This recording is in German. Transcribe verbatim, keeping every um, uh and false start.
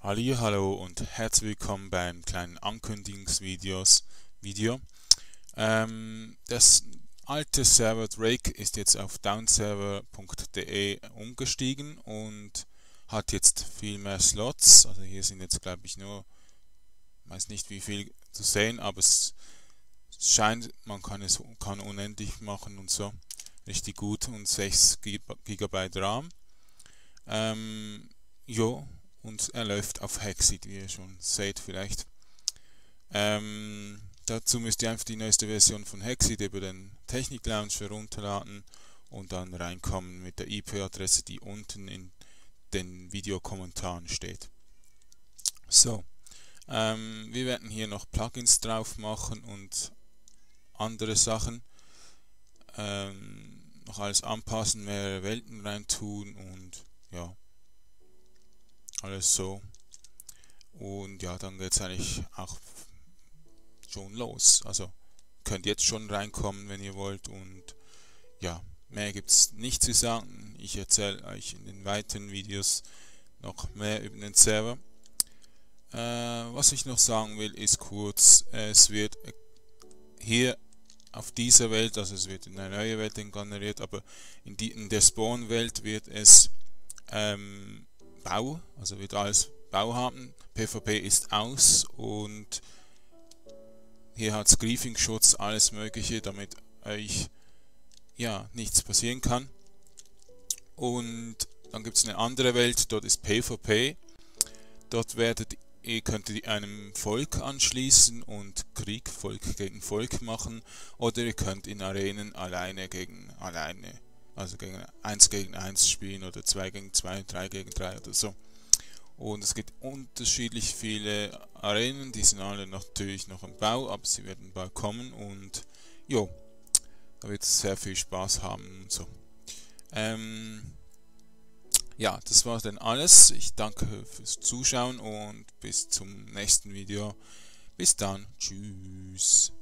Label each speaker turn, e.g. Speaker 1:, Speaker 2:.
Speaker 1: Halli, hallo und herzlich willkommen beim kleinen Ankündigungsvideos Video. Ähm, das alte Server Drake ist jetzt auf downserver punkt de umgestiegen und hat jetzt viel mehr Slots. Also hier sind jetzt, glaube ich, nur, weiß nicht wie viel zu sehen, aber es scheint, man kann es kann unendlich machen und so. Richtig gut, und sechs Gigabyte RAM. Ähm, jo. Und er läuft auf Hexit, wie ihr schon seht vielleicht. Ähm, dazu müsst ihr einfach die neueste Version von Hexit über den Technik Lounge herunterladen und dann reinkommen mit der I P-Adresse, die unten in den Videokommentaren steht. So, ähm, wir werden hier noch Plugins drauf machen und andere Sachen. Ähm, noch alles anpassen, mehrere Welten reintun und ja. Alles so. Und ja, dann geht es eigentlich auch schon los. Also könnt jetzt schon reinkommen, wenn ihr wollt. Und ja, mehr gibt es nicht zu sagen. Ich erzähle euch in den weiteren Videos noch mehr über den Server. Äh, was ich noch sagen will, ist kurz, es wird hier auf dieser Welt, also es wird in eine neue Welt generiert, aber in, die, in der Spawn-Welt wird es ähm, Bau, also wird alles Bau haben. PvP ist aus und hier hat es Griefing-Schutz, alles mögliche, damit euch ja nichts passieren kann. Und dann gibt es eine andere Welt, dort ist PvP. Dort werdet ihr, könnt ihr einem Volk anschließen und Krieg Volk gegen Volk machen, oder ihr könnt in Arenen alleine gegen alleine, also gegen eins gegen eins spielen oder zwei gegen zwei, drei gegen drei oder so. Und es gibt unterschiedlich viele Arenen, die sind alle natürlich noch im Bau, aber sie werden bald kommen und jo, da wird es sehr viel Spaß haben und so. Ähm, ja, das war dann alles. Ich danke fürs Zuschauen und bis zum nächsten Video. Bis dann. Tschüss.